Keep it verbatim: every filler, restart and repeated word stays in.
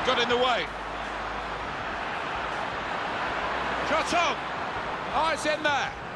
got in the way. Shot on. Oh, it's in there.